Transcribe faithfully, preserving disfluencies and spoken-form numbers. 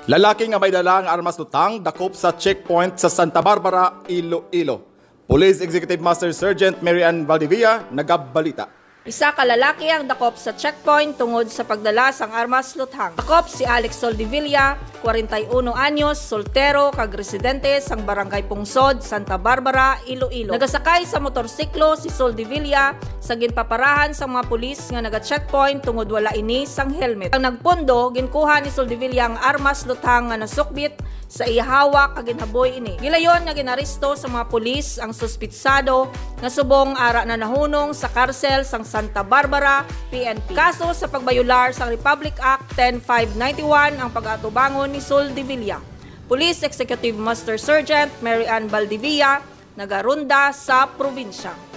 Lalaki nga may dalang armas lutang dakop sa checkpoint sa Santa Barbara, Iloilo. Police Executive Master Sergeant Mary Ann Valdivia nagabalita. Isa ka lalaki ang dakop sa checkpoint tungod sa pagdala sang armas luthang. Dakop si Alex Soldevilla, forty-one anyos, soltero, kag residente sang Barangay Pungsod, Santa Barbara, Iloilo. Nagasakay sa motorsiklo si Soldevilla sa ginpaparahan sa mga pulis nga naga-checkpoint tungod wala ini sang helmet. Ang nagpundo, ginkuha ni Soldevilla ang armas luthang nga nasukbit sa ihawak kag ginhaboy ini. Gilayon nga ginaresto sa mga pulis ang suspitsado nga subong ara na nahunong sa karsel sang Santa Barbara, P N P. Kaso sa pagbayular sa Republic Act ten five ninety-one ang pag-atubangon ni Soldevilla. Police Executive Master Sergeant Mary Ann Valdivia nagarunda sa probinsya.